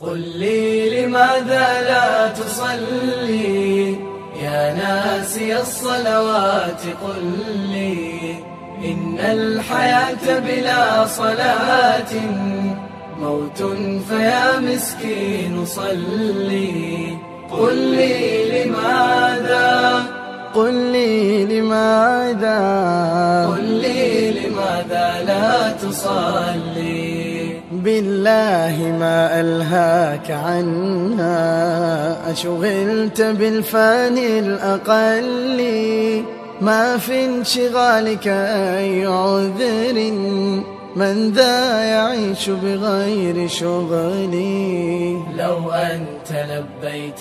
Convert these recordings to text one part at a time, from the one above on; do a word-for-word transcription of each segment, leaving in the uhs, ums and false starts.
قل لي لماذا لا تصلي يا ناسي الصلوات؟ قل لي إن الحياة بلا صلاة موت، فيا مسكين صلي. قل لي لماذا قل لي لماذا قل لي لماذا لا تصلي؟ بالله ما ألهاك عنها، أشغلت بالفاني الأقل، ما في انشغالك أي عذر، من ذا يعيش بغير شغلي. لو أنت لبيت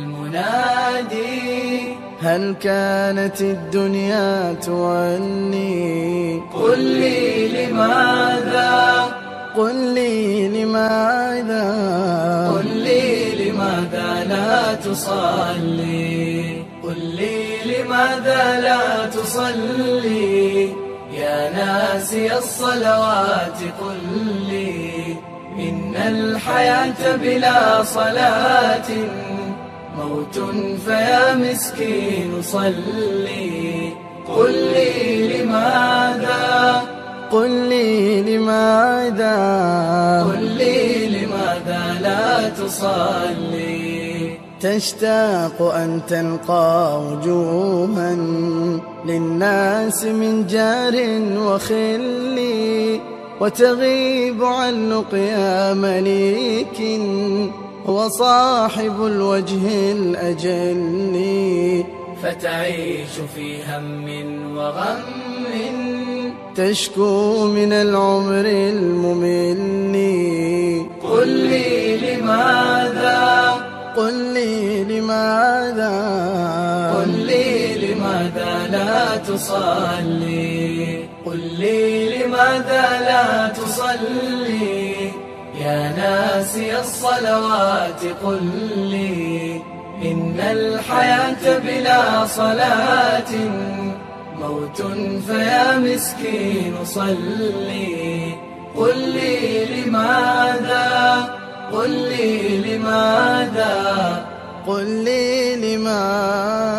المنادي هل كانت الدنيا تولي؟ قل لي لماذا قل لي لماذا قل لي لماذا لا تصلي؟ قل لي لماذا لا تصلي يا ناسي الصلوات؟ قل لي إن الحياة بلا صلاة موت، فيا مسكين صلي. قل لي لماذا قل لي لماذا قل لي لماذا لا تصلي؟ تشتاق أن تلقى وجوها للناس من جار وخل، وتغيب عن لقيا مليك هو صاحب الوجه الأجل، فتعيش في هم وغم، تشكو من العمر الممل. قل لي لماذا قل لي لماذا قل لي لماذا لا تصلي؟ قل لي لماذا لا تصلي يا ناسي الصلوات؟ قل لي إن الحياة بلا صلاة موت، فيا مسكين صلي. قل لي لماذا قل لي لماذا قل لي لماذا